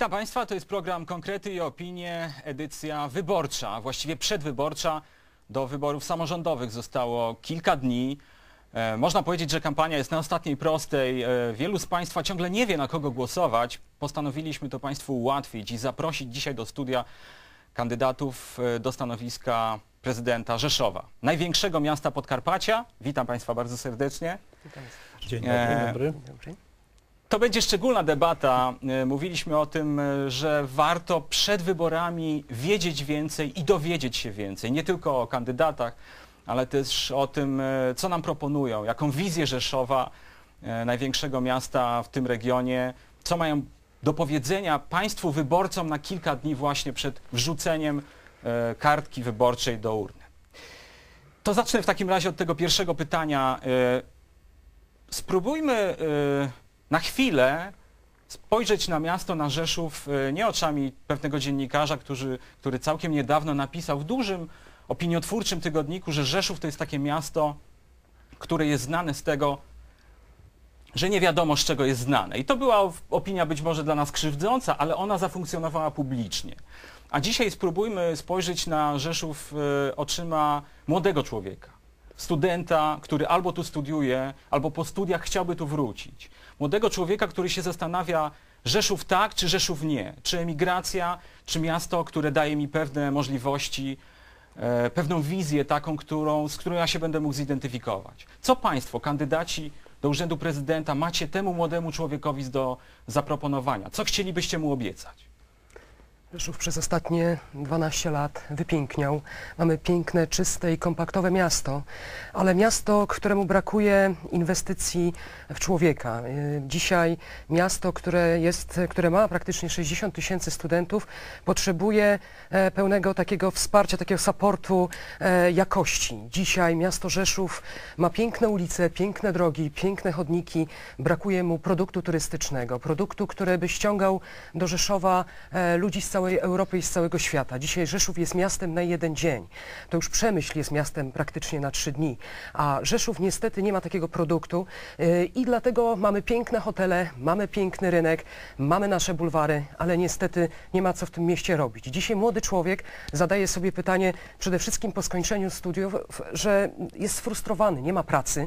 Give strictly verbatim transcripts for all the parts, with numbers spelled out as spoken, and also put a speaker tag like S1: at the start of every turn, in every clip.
S1: Witam Państwa, to jest program Konkrety i Opinie, edycja wyborcza, właściwie przedwyborcza. Do wyborów samorządowych zostało kilka dni. E, można powiedzieć, że kampania jest na ostatniej prostej. E, wielu z Państwa ciągle nie wie, na kogo głosować. Postanowiliśmy to Państwu ułatwić i zaprosić dzisiaj do studia kandydatów e, do stanowiska prezydenta Rzeszowa, największego miasta Podkarpacia. Witam Państwa bardzo serdecznie.
S2: Witam.
S3: Dzień dobry.
S1: E,
S3: dobry.
S2: Dobry.
S1: To będzie szczególna debata. Mówiliśmy o tym, że warto przed wyborami wiedzieć więcej i dowiedzieć się więcej. Nie tylko o kandydatach, ale też o tym, co nam proponują, jaką wizję Rzeszowa, największego miasta w tym regionie, co mają do powiedzenia Państwu wyborcom na kilka dni właśnie przed wrzuceniem kartki wyborczej do urny. To zacznę w takim razie od tego pierwszego pytania. Spróbujmy na chwilę spojrzeć na miasto, na Rzeszów nie oczami pewnego dziennikarza, który, który całkiem niedawno napisał w dużym opiniotwórczym tygodniku, że Rzeszów to jest takie miasto, które jest znane z tego, że nie wiadomo, z czego jest znane. I to była opinia być może dla nas krzywdząca, ale ona zafunkcjonowała publicznie. A dzisiaj spróbujmy spojrzeć na Rzeszów oczyma młodego człowieka, studenta, który albo tu studiuje, albo po studiach chciałby tu wrócić. Młodego człowieka, który się zastanawia, Rzeszów tak, czy Rzeszów nie? Czy emigracja, czy miasto, które daje mi pewne możliwości, e, pewną wizję taką, którą, z którą ja się będę mógł zidentyfikować. Co Państwo, kandydaci do urzędu prezydenta, macie temu młodemu człowiekowi do zaproponowania? Co chcielibyście mu obiecać?
S2: Rzeszów przez ostatnie dwanaście lat wypiękniał. Mamy piękne, czyste i kompaktowe miasto, ale miasto, któremu brakuje inwestycji w człowieka. Dzisiaj miasto, które jest, które ma praktycznie sześćdziesiąt tysięcy studentów, potrzebuje pełnego takiego wsparcia, takiego supportu jakości. Dzisiaj miasto Rzeszów ma piękne ulice, piękne drogi, piękne chodniki. Brakuje mu produktu turystycznego, produktu, który by ściągał do Rzeszowa ludzi z całej całej Europy i z całego świata. Dzisiaj Rzeszów jest miastem na jeden dzień. To już Przemyśl jest miastem praktycznie na trzy dni. A Rzeszów niestety nie ma takiego produktu yy, i dlatego mamy piękne hotele, mamy piękny rynek, mamy nasze bulwary, ale niestety nie ma co w tym mieście robić. Dzisiaj młody człowiek zadaje sobie pytanie przede wszystkim po skończeniu studiów, że jest sfrustrowany, nie ma pracy.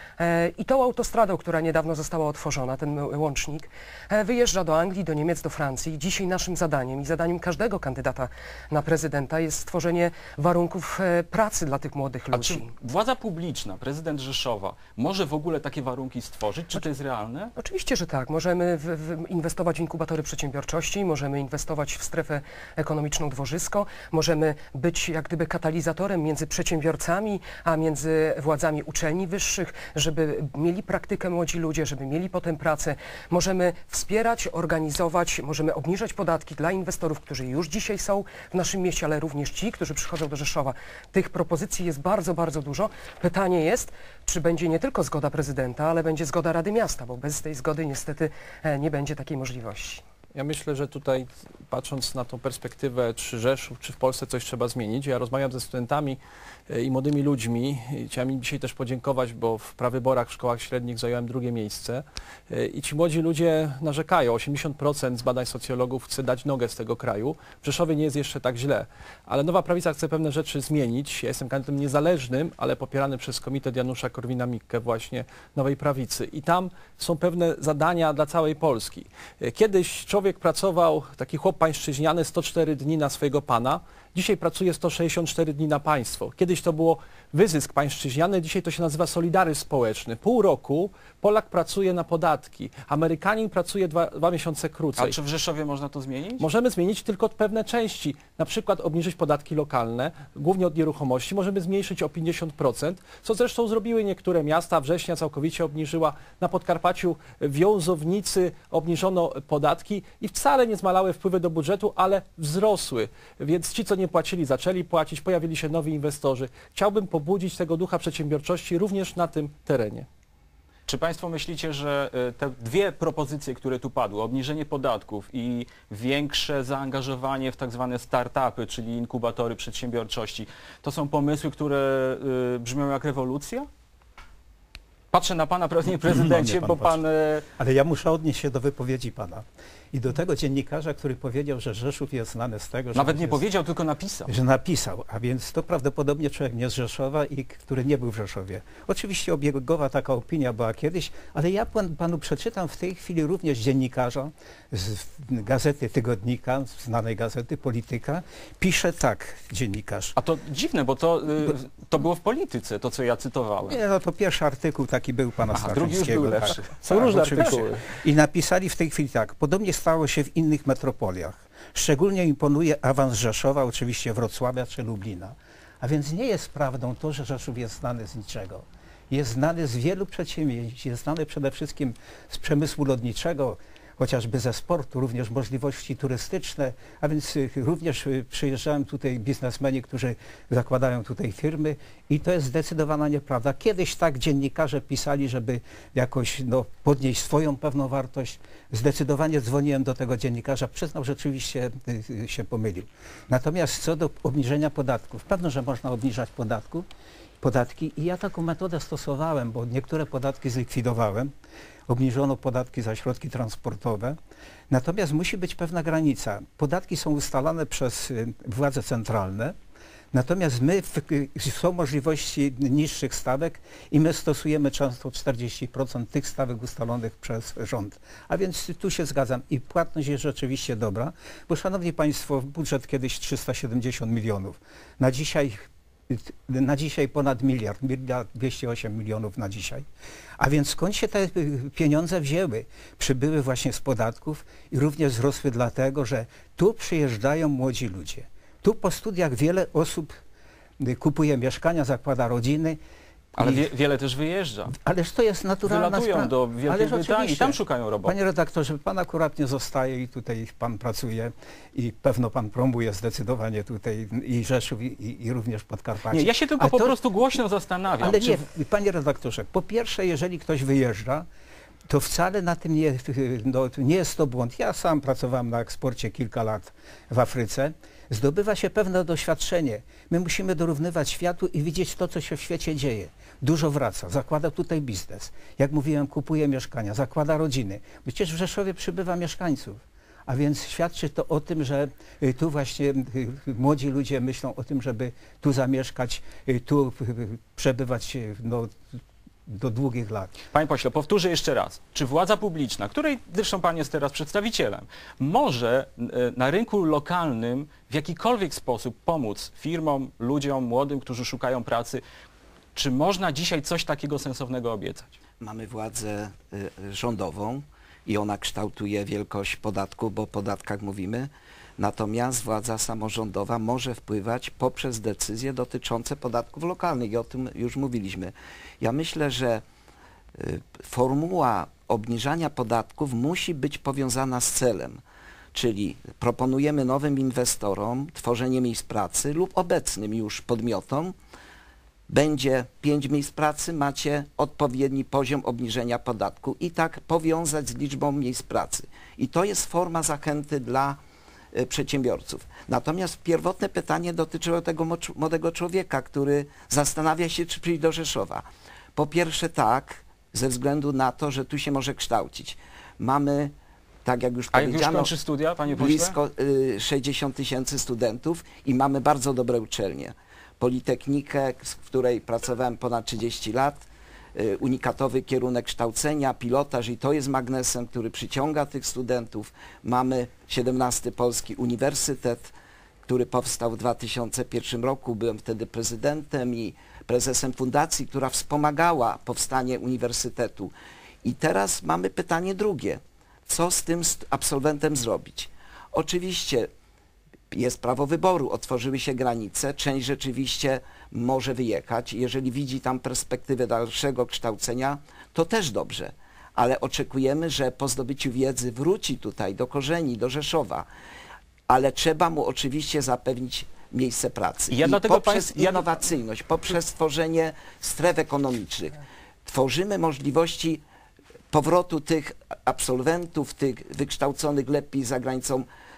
S2: I tą autostradą, która niedawno została otworzona, ten łącznik, wyjeżdża do Anglii, do Niemiec, do Francji. Dzisiaj naszym zadaniem i zadaniem każdego kandydata na prezydenta jest stworzenie warunków pracy dla tych młodych ludzi.
S1: A czy władza publiczna, prezydent Rzeszowa, może w ogóle takie warunki stworzyć? Czy to jest realne?
S2: Oczywiście, że tak. Możemy w, w inwestować w inkubatory przedsiębiorczości, możemy inwestować w strefę ekonomiczną Dworzysko, możemy być jak gdyby katalizatorem między przedsiębiorcami, a między władzami uczelni wyższych, żeby mieli praktykę młodzi ludzie, żeby mieli potem pracę. Możemy wspierać, organizować, możemy obniżać podatki dla inwestorów, którzy już dzisiaj są w naszym mieście, ale również ci, którzy przychodzą do Rzeszowa. Tych propozycji jest bardzo, bardzo dużo. Pytanie jest, czy będzie nie tylko zgoda prezydenta, ale będzie zgoda Rady Miasta, bo bez tej zgody niestety nie będzie takiej możliwości.
S3: Ja myślę, że tutaj patrząc na tą perspektywę, czy Rzeszów, czy w Polsce coś trzeba zmienić, ja rozmawiam ze studentami i młodymi ludźmi. Chciałem im dzisiaj też podziękować, bo w prawyborach w szkołach średnich zająłem drugie miejsce i ci młodzi ludzie narzekają. osiemdziesiąt procent z badań socjologów chce dać nogę z tego kraju. W Rzeszowie nie jest jeszcze tak źle, ale Nowa Prawica chce pewne rzeczy zmienić. Ja jestem kandydatem niezależnym, ale popierany przez komitet Janusza Korwina-Mikke, właśnie Nowej Prawicy. I tam są pewne zadania dla całej Polski. Kiedyś człowiek pracował, taki chłop pańszczyźniany, sto cztery dni na swojego pana. Dzisiaj pracuje sto sześćdziesiąt cztery dni na państwo. Kiedyś to było wyzysk pańszczyźniany, dzisiaj to się nazywa solidaryzm społeczny. Pół roku Polak pracuje na podatki, Amerykanin pracuje dwa, dwa miesiące krócej.
S1: A czy w Rzeszowie można to zmienić?
S3: Możemy zmienić tylko pewne części, na przykład obniżyć podatki lokalne, głównie od nieruchomości, możemy zmniejszyć o pięćdziesiąt procent, co zresztą zrobiły niektóre miasta. Września całkowicie obniżyła, na Podkarpaciu w Wiązownicy obniżono podatki i wcale nie zmalały wpływy do budżetu, ale wzrosły, więc ci, co nie płacili, zaczęli płacić, pojawili się nowi inwestorzy. Chciałbym pobudzić tego ducha przedsiębiorczości również na tym terenie.
S1: Czy Państwo myślicie, że te dwie propozycje, które tu padły, obniżenie podatków i większe zaangażowanie w tak zwane startupy, czyli inkubatory przedsiębiorczości, to są pomysły, które brzmią jak rewolucja? Patrzę na Pana, panie prezydencie,
S4: Nie, pan
S1: bo pan...
S4: Ale ja muszę odnieść się do wypowiedzi pana. I do tego dziennikarza, który powiedział, że Rzeszów jest znany z tego, że...
S1: Nawet nie
S4: jest,
S1: powiedział, tylko napisał.
S4: Że napisał, a więc to prawdopodobnie człowiek nie z Rzeszowa i który nie był w Rzeszowie. Oczywiście obiegowa taka opinia była kiedyś, ale ja pan, panu przeczytam w tej chwili również dziennikarza z gazety Tygodnika, znanej gazety Polityka. Pisze tak dziennikarz.
S1: A to dziwne, bo to, y, to było w Polityce, to co ja cytowałem.
S4: Nie, no to pierwszy artykuł taki był pana
S1: Aha, drugi już
S4: Straczyńskiego.
S1: był
S4: tak.
S1: lepszy.
S3: Są
S4: Tak,
S3: różne
S4: oczywiście.
S3: artykuły.
S4: I napisali w tej chwili tak, podobnie stało się w innych metropoliach. Szczególnie imponuje awans Rzeszowa, oczywiście Wrocławia czy Lublina. A więc nie jest prawdą to, że Rzeszów jest znany z niczego. Jest znany z wielu przedsięwzięć, jest znany przede wszystkim z przemysłu lotniczego, chociażby ze sportu, również możliwości turystyczne, a więc y, również y, przyjeżdżają tutaj biznesmeni, którzy zakładają tutaj firmy i to jest zdecydowana nieprawda. Kiedyś tak dziennikarze pisali, żeby jakoś no, podnieść swoją pewną wartość. Zdecydowanie dzwoniłem do tego dziennikarza, przyznał, że rzeczywiście y, y, się pomylił. Natomiast co do obniżenia podatków, pewno, że można obniżać podatku, podatki i ja taką metodę stosowałem, bo niektóre podatki zlikwidowałem. Obniżono podatki za środki transportowe. Natomiast musi być pewna granica. Podatki są ustalane przez y, władze centralne, natomiast my, w, y, są możliwości niższych stawek i my stosujemy często czterdzieści procent tych stawek ustalonych przez rząd. A więc tu się zgadzam i płatność jest rzeczywiście dobra, bo szanowni państwo, budżet kiedyś trzysta siedemdziesiąt milionów. Na dzisiaj Na dzisiaj ponad miliard, miliard dwieście osiem milionów na dzisiaj. A więc skąd się te pieniądze wzięły? Przybyły właśnie z podatków i również wzrosły dlatego, że tu przyjeżdżają młodzi ludzie. Tu po studiach wiele osób kupuje mieszkania, zakłada rodziny.
S1: Ale
S4: i,
S1: wie, wiele też wyjeżdża.
S4: Ależ to jest naturalna
S1: Wylatują
S4: sprawa.
S1: do Wielkiej
S4: Ależ
S1: Brytanii,
S4: oczywiście.
S1: tam szukają roboty.
S4: Panie redaktorze, pan akurat nie zostaje i tutaj pan pracuje i pewno pan promuje zdecydowanie tutaj i Rzeszów i, i, i również Podkarpacie.
S1: Nie, ja się tylko
S4: A
S1: po
S4: to-
S1: prostu głośno zastanawiam.
S4: Ale
S1: czy
S4: nie, panie redaktorze, po pierwsze, jeżeli ktoś wyjeżdża, to wcale na tym nie, no, nie jest to błąd. Ja sam pracowałem na eksporcie kilka lat w Afryce. Zdobywa się pewne doświadczenie. My musimy dorównywać światu i widzieć to, co się w świecie dzieje. Dużo wraca, zakłada tutaj biznes. Jak mówiłem, kupuje mieszkania, zakłada rodziny. Przecież w Rzeszowie przybywa mieszkańców. A więc świadczy to o tym, że y, tu właśnie y, młodzi ludzie myślą o tym, żeby tu zamieszkać, y, tu y, przebywać y, no, do długich lat.
S1: Panie pośle, powtórzę jeszcze raz. Czy władza publiczna, której zresztą pan jest teraz przedstawicielem, może e, na rynku lokalnym w jakikolwiek sposób pomóc firmom, ludziom, młodym, którzy szukają pracy? Czy można dzisiaj coś takiego sensownego obiecać?
S5: Mamy władzę y, rządową i ona kształtuje wielkość podatku, bo o podatkach mówimy. Natomiast władza samorządowa może wpływać poprzez decyzje dotyczące podatków lokalnych i o tym już mówiliśmy. Ja myślę, że y, formuła obniżania podatków musi być powiązana z celem, czyli proponujemy nowym inwestorom tworzenie miejsc pracy lub obecnym już podmiotom. Będzie pięć miejsc pracy, macie odpowiedni poziom obniżenia podatku i tak powiązać z liczbą miejsc pracy. I to jest forma zachęty dla y, przedsiębiorców. Natomiast pierwotne pytanie dotyczyło tego mocz- młodego człowieka, który zastanawia się, czy przyjść do Rzeszowa. Po pierwsze tak, ze względu na to, że tu się może kształcić. Mamy, tak jak już
S1: A jak już
S5: powiedziano,
S1: kończy studia, panie pośle?
S5: blisko y, sześćdziesiąt tysięcy studentów i mamy bardzo dobre uczelnie. Politechnikę, w której pracowałem ponad trzydzieści lat, y, unikatowy kierunek kształcenia, pilotaż i to jest magnesem, który przyciąga tych studentów. Mamy siedemnasty Polski Uniwersytet, który powstał w dwa tysiące pierwszym roku. Byłem wtedy prezydentem i prezesem fundacji, która wspomagała powstanie uniwersytetu. I teraz mamy pytanie drugie. Co z tym st- absolwentem zrobić? Oczywiście jest prawo wyboru, otworzyły się granice, część rzeczywiście może wyjechać. Jeżeli widzi tam perspektywę dalszego kształcenia, to też dobrze. Ale oczekujemy, że po zdobyciu wiedzy wróci tutaj do korzeni, do Rzeszowa. Ale trzeba mu oczywiście zapewnić miejsce pracy.
S1: I ja
S5: I
S1: dlatego
S5: poprzez
S1: państw- ja-
S5: innowacyjność, poprzez tworzenie stref ekonomicznych, tworzymy możliwości powrotu tych absolwentów, tych wykształconych lepiej za granicą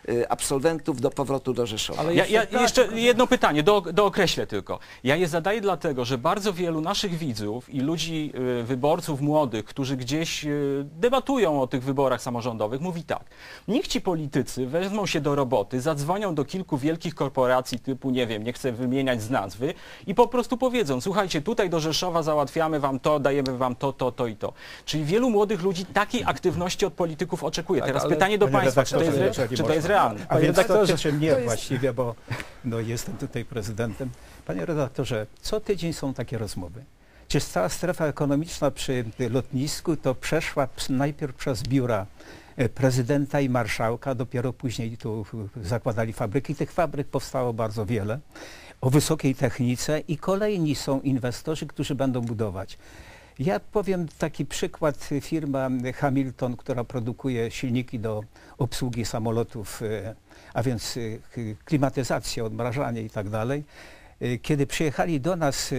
S5: y, absolwentów do powrotu do Rzeszowa.
S3: Ale
S1: Ja, ja
S3: tak,
S1: jeszcze jedno pytanie, do, dookreślę tylko. Ja je zadaję dlatego, że bardzo wielu naszych widzów i ludzi, y, wyborców młodych, którzy gdzieś y, debatują o tych wyborach samorządowych, mówi tak. Niech ci politycy wezmą się do roboty, zadzwonią do kilku wielkich korporacji typu, nie wiem, nie chcę wymieniać z nazwy i po prostu powiedzą, słuchajcie, tutaj do Rzeszowa załatwiamy wam to, dajemy wam to, to, to i to. Czyli wielu młodych ludzi takiej aktywności od polityków oczekuje.
S3: Tak,
S1: Teraz
S3: ale
S1: pytanie do
S4: panie
S1: państwa, czy to jest,
S4: redaktorze,
S1: re-
S4: jeżeli
S1: czy to jest
S4: można.
S1: realne?
S4: A
S3: Panie
S4: więc to
S3: redaktorze,
S4: dotyczy mnie
S2: to jest-
S4: właściwie, bo no, jestem tutaj prezydentem. Panie redaktorze, co tydzień są takie rozmowy. Czy cała strefa ekonomiczna przy lotnisku to przeszła ps- najpierw przez biura e, prezydenta i marszałka, dopiero później tu e, zakładali fabryki. Tych fabryk powstało bardzo wiele o wysokiej technice i kolejni są inwestorzy, którzy będą budować. Ja powiem taki przykład, firma Hamilton, która produkuje silniki do obsługi samolotów, e, a więc e, k- klimatyzację, odmrażanie i tak dalej. E, Kiedy przyjechali do nas e,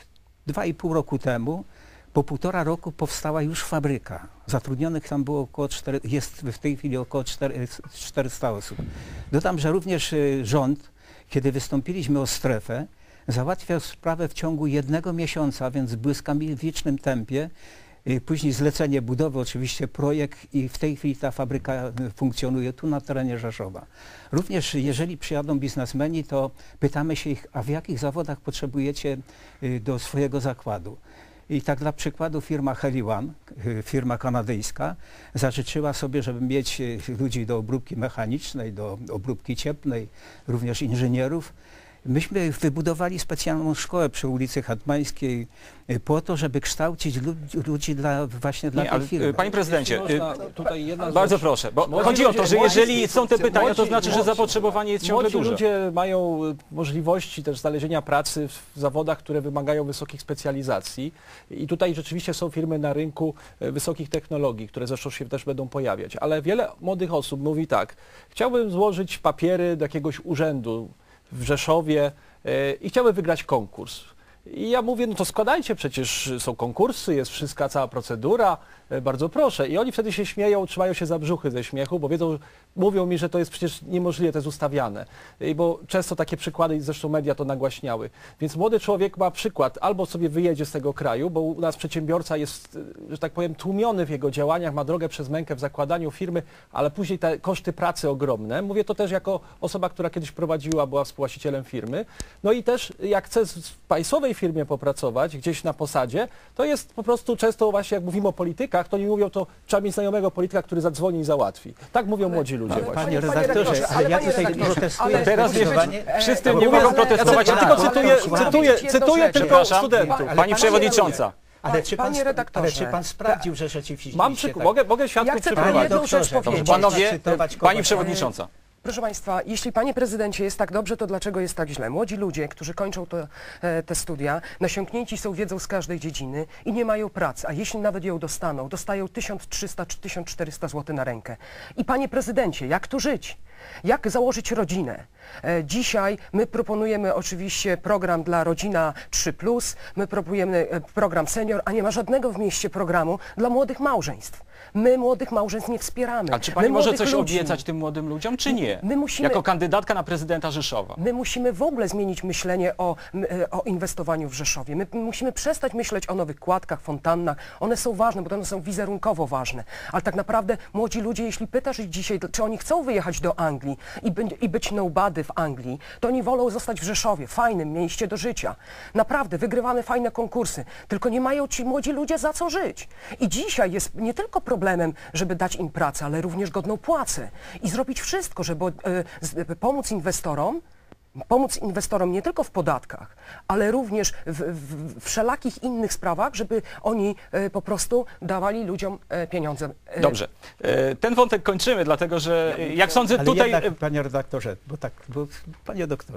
S4: dwa i pół roku temu, po półtora roku powstała już fabryka. Zatrudnionych tam było około cztery, jest w tej chwili około cztery, czterysta osób. Dodam, że również e, rząd, kiedy wystąpiliśmy o strefę, załatwiał sprawę w ciągu jednego miesiąca, a więc w błyskawicznym tempie. Y, Później zlecenie budowy, oczywiście projekt i w tej chwili ta fabryka y, funkcjonuje tu na terenie Rzeszowa. Również jeżeli przyjadą biznesmeni, to pytamy się ich, a w jakich zawodach potrzebujecie y, do swojego zakładu. I tak dla przykładu firma Heliwan, y, firma kanadyjska, zażyczyła sobie, żeby mieć y, ludzi do obróbki mechanicznej, do obróbki cieplnej, również inżynierów. Myśmy wybudowali specjalną szkołę przy ulicy Hetmańskiej y, po to, żeby kształcić lud- ludzi dla, właśnie dla
S1: Nie,
S4: tej
S1: ale,
S4: firmy.
S1: y, panie prezydencie,
S3: Jeśli
S1: y,
S3: można, tutaj jedna
S1: bardzo
S3: rzecz.
S1: proszę, bo
S3: Młodzi
S1: chodzi o to,
S3: ludzie-
S1: że
S3: młodzi-
S1: jeżeli są te pytania, to
S3: młodzi-
S1: znaczy, że
S3: młodzi-
S1: zapotrzebowanie jest ciągle
S3: Młodzi
S1: duże.
S3: ludzie mają y, możliwości też znalezienia pracy w zawodach, które wymagają wysokich specjalizacji i tutaj rzeczywiście są firmy na rynku y, wysokich technologii, które zresztą się też będą pojawiać, ale wiele młodych osób mówi tak, chciałbym złożyć papiery do jakiegoś urzędu w Rzeszowie y, i chciałbym wygrać konkurs. I ja mówię, no to składajcie, przecież są konkursy, jest wszystka cała procedura, e, bardzo proszę. I oni wtedy się śmieją, trzymają się za brzuchy ze śmiechu, bo wiedzą, mówią mi, że to jest przecież niemożliwe, to jest ustawiane. I bo często takie przykłady, i zresztą media to nagłaśniały. Więc młody człowiek ma przykład, albo sobie wyjedzie z tego kraju, bo u nas przedsiębiorca jest, e, że tak powiem, tłumiony w jego działaniach, ma drogę przez mękę w zakładaniu firmy, ale później te koszty pracy ogromne. Mówię to też jako osoba, która kiedyś prowadziła, była współwłaścicielem firmy. No i też jak chce z- w państwowej firmie popracować, gdzieś na posadzie, to jest po prostu często właśnie, jak mówimy o politykach, to nie mówią, to trzeba mieć znajomego polityka, który zadzwoni i załatwi. Tak mówią młodzi ludzie
S2: ale
S3: właśnie.
S4: Panie
S2: Panie
S4: redaktorze,
S2: redaktorze,
S4: ale
S2: ale
S4: ja
S2: panie
S4: tutaj
S2: redaktorze,
S4: protestuję
S2: ale
S1: teraz nie-
S4: zdecydowanie.
S1: wszyscy
S4: Ale
S1: nie
S4: mówię-
S1: mogą protestować.
S3: Ja,
S1: Ja
S3: tylko
S1: tylko
S3: cytuję,
S2: Słucham.
S3: cytuję,
S2: Jedną
S3: cytuję
S2: rzecz.
S3: tylko
S1: Przepraszam.
S3: studentów.
S2: Ale
S1: Pani
S2: panie
S1: przewodnicząca.
S4: Ale czy pan,
S2: Panie
S4: sp-
S2: redaktorze,
S4: ale czy pan sprawdził, że rzeczywiście
S3: Mam
S4: się
S3: przykład,
S4: tak-
S3: mogę, mogę
S2: Ja
S3: świadków
S2: chcę
S3: przyprowadzić.
S2: jedną rzecz
S4: doktorze,
S2: powiedzieć.
S4: można
S1: Panowie,
S4: cytować
S1: pani
S4: kogoś.
S1: przewodnicząca.
S2: Proszę Państwa, jeśli Panie Prezydencie jest tak dobrze, to dlaczego jest tak źle? Młodzi ludzie, którzy kończą to, e, te studia, nasiąknięci są wiedzą z każdej dziedziny i nie mają pracy, a jeśli nawet ją dostaną, dostają tysiąc trzysta czy tysiąc czterysta złotych na rękę. I Panie Prezydencie, jak tu żyć? Jak założyć rodzinę? E, dzisiaj my proponujemy oczywiście program dla Rodzina trzy plus, my proponujemy e, program senior, a nie ma żadnego w mieście programu dla młodych małżeństw. My młodych małżeństw nie wspieramy.
S1: A czy pani
S2: My
S1: może
S2: młodych
S1: coś
S2: ludzi-
S1: obiecać tym młodym ludziom, czy nie?
S2: My musimy-
S1: Jako kandydatka na prezydenta Rzeszowa.
S2: My musimy w ogóle zmienić myślenie o, m, e, o inwestowaniu w Rzeszowie. My musimy przestać myśleć o nowych kładkach, fontannach. One są ważne, bo one są wizerunkowo ważne. Ale tak naprawdę młodzi ludzie, jeśli pytasz ich dzisiaj, czy oni chcą wyjechać do Anglii i, by, i być nobody w Anglii, to oni wolą zostać w Rzeszowie, fajnym mieście do życia. Naprawdę, wygrywamy fajne konkursy, tylko nie mają ci młodzi ludzie za co żyć. I dzisiaj jest nie tylko problemem, żeby dać im pracę, ale również godną płacę i zrobić wszystko, żeby e, z, pomóc inwestorom, pomóc inwestorom nie tylko w podatkach, ale również w, w, w wszelakich innych sprawach, żeby oni e, po prostu dawali ludziom e, pieniądze. E,
S1: Dobrze. E, Ten wątek kończymy, dlatego że e, jak sądzę
S4: Ale
S1: tutaj...
S4: jednak,
S1: e,
S4: panie redaktorze, bo tak, bo, panie doktorze,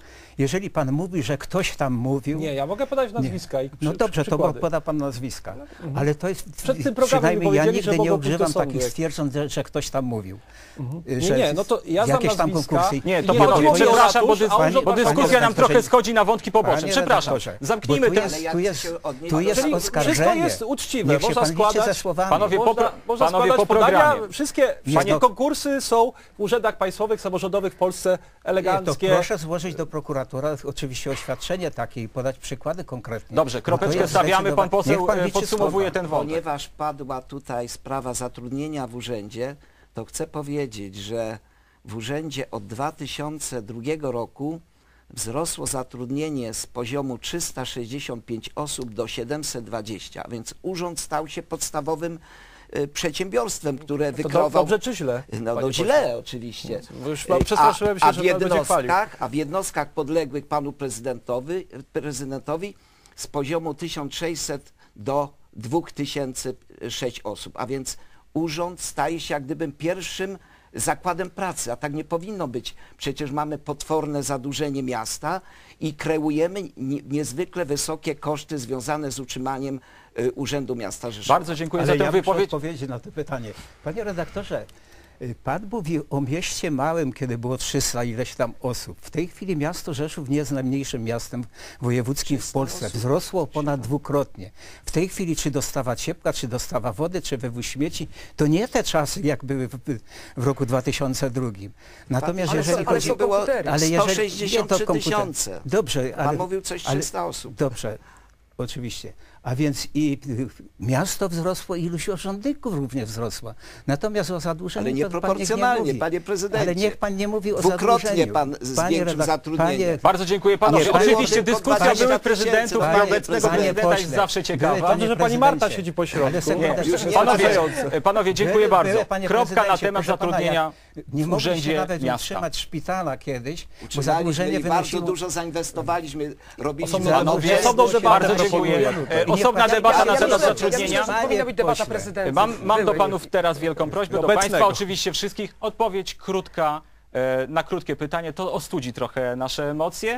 S4: Jeżeli pan mówi, że ktoś tam mówił...
S3: Nie, ja mogę podać nazwiska i przy,
S4: No dobrze,
S3: przy,
S4: to
S3: przykłady.
S4: poda pan nazwiska.
S3: Mhm.
S4: Ale to jest...
S3: Przed tym programem
S4: przynajmniej
S3: mi
S4: ja
S3: powiedzieli, że
S4: nigdy nie
S3: mogą pójść do
S4: używam
S3: sądu,
S4: takich
S3: jak-
S4: stwierdzeń, że, że ktoś tam mówił.
S3: Mhm.
S4: Że
S3: Nie, nie, no to ja znam
S4: jakieś tam
S3: nazwiska.
S4: konkursy.
S1: Nie, to
S3: Nie,
S1: panowie,
S3: chodzi o
S1: przepraszam, bo,
S3: ratusz,
S1: dys
S3: a
S4: Panie-
S1: bo
S3: urząd
S1: dyskusja
S4: panie
S1: nam trochę
S4: redaktorze,
S1: schodzi na wątki poboczne.
S4: Panie
S1: Przepraszam,
S4: redaktorze,
S1: zamknijmy
S4: bo tu
S1: ten...
S4: jest,
S5: Ale ja
S4: tu
S5: chcę
S4: jest,
S5: się odnieść
S4: tu
S5: do-
S4: jest
S3: Czyli
S4: oskarżenie.
S3: wszystko jest uczciwe.
S4: Niech się
S3: Można
S4: pan liczy ze
S3: składać-
S4: słowami.
S1: Panowie,
S3: Można,
S1: popra-
S3: można
S1: panowie
S3: składać
S1: po
S3: podania,
S1: programie.
S3: wszystkie,
S4: Nie,
S3: wszystkie
S4: no-
S3: konkursy są w urzędach państwowych, samorządowych w Polsce
S4: Nie, to
S3: eleganckie.
S4: proszę złożyć do prokuratora oczywiście oświadczenie takie i podać przykłady konkretnie.
S1: Dobrze,
S4: Bo to
S1: kropeczkę
S4: jest
S1: stawiamy, pan
S4: zdecydowanie-
S1: poseł
S4: Niech pan
S1: e,
S4: liczy
S1: podsumowuje
S4: słowa.
S1: ten wątek.
S5: Ponieważ padła tutaj sprawa zatrudnienia w urzędzie, to chcę powiedzieć, że w urzędzie od dwa tysiące drugiego roku wzrosło zatrudnienie z poziomu trzysta sześćdziesiąt pięć osób do siedemset dwadzieścia, a więc urząd stał się podstawowym y, przedsiębiorstwem, które
S3: To
S5: wykreował...
S3: do, dobrze czy źle?
S5: No,
S3: panie
S5: no źle oczywiście.
S3: Bo już
S5: Y,
S3: przestraszyłem się,
S5: a, a,
S3: że
S5: w
S3: pan będzie chwalił.
S5: jednostkach, a w jednostkach podległych panu prezydentowi, prezydentowi z poziomu tysiąc sześćset do dwa tysiące sześć osób, a więc urząd staje się jak gdybym pierwszym zakładem pracy, a tak nie powinno być. Przecież mamy potworne zadłużenie miasta i kreujemy nie, niezwykle wysokie koszty związane z utrzymaniem y, Urzędu Miasta Rzeszowa.
S1: Bardzo dziękuję
S4: Ale
S1: za tę
S4: ja muszę
S1: wypowiedź.
S4: odpowiedzieć na to pytanie. Panie redaktorze, y, pan mówi o mieście małym, kiedy było trzysta ileś tam osób. W tej chwili miasto Rzeszów nie jest najmniejszym miastem wojewódzkim w Polsce. Wzrosło ponad dwukrotnie. W tej chwili czy dostawa ciepła, czy dostawa wody, czy wywóz śmieci, to nie te czasy, jak były w, w roku dwa tysiące drugim. Natomiast
S5: Ale
S4: jeżeli
S5: to- ale
S4: chodzi...
S5: to było
S4: Ale jeżeli-
S5: sto sześćdziesiąt trzy
S4: nie, to komputer-
S5: tysiące.
S4: Dobrze,
S5: Pan
S4: ale...
S5: mówił coś
S4: ale-
S5: trzysta osób.
S4: Dobrze, oczywiście. A więc i y, miasto wzrosło, i ilość urzędników również wzrosła. Natomiast o zadłużeniu
S5: Ale
S4: to pan niech nie
S5: nieproporcjonalnie,
S4: mówi.
S5: panie prezydencie.
S4: Ale niech pan nie mówi o
S5: Dwukrotnie
S4: zadłużeniu.
S5: pan zwiększył
S4: redak-
S5: zatrudnienie.
S4: Panie,
S1: Bardzo dziękuję panowie.
S5: Nie, było
S1: Oczywiście
S5: tylko
S1: dyskusja
S5: dwadzieścia
S1: byłych
S5: tysięcy,
S1: prezydentów
S5: panie
S1: i obecnego
S4: panie
S1: prezydenta jest
S4: pośle,
S1: zawsze
S4: były
S1: ciekawa.
S3: Dobrze, że pani Marta
S4: prezydencie.
S3: siedzi po
S4: Ale
S3: środku.
S4: sekundeczkę.
S5: już nie
S1: Panowie,
S3: Zapraszające.
S1: panowie, dziękuję
S4: Były-
S1: bardzo.
S4: były, panie
S1: Kropka na
S4: prezydencie,
S1: temat
S4: proszę pana,
S1: zatrudnienia
S4: nie
S1: w
S4: mogliście
S1: urzędzie
S4: nawet
S1: miasta.
S4: utrzymać szpitala kiedyś, bo
S5: Utrzymaliśmy
S4: zadłużenie
S5: i bardzo
S4: wynosiło...
S5: dużo zainwestowaliśmy, robiliśmy
S3: Osobno-
S5: zadłużenie.
S3: osobną debatę
S1: Bardzo dziękuję.
S3: proponuję.
S1: E,
S4: I niech
S1: Osobna
S4: pan-
S1: debata
S4: ja-
S1: na
S4: ja
S1: temat
S4: myślę- ja
S1: zatrudnienia.
S2: myślę, że powinna być debata
S4: Pośle.
S2: prezydencka.
S1: Mam, mam do
S2: Były.
S1: panów teraz wielką prośbę, do
S3: Obecnego.
S1: państwa oczywiście wszystkich. Odpowiedź krótka e, na krótkie pytanie, to ostudzi trochę nasze emocje.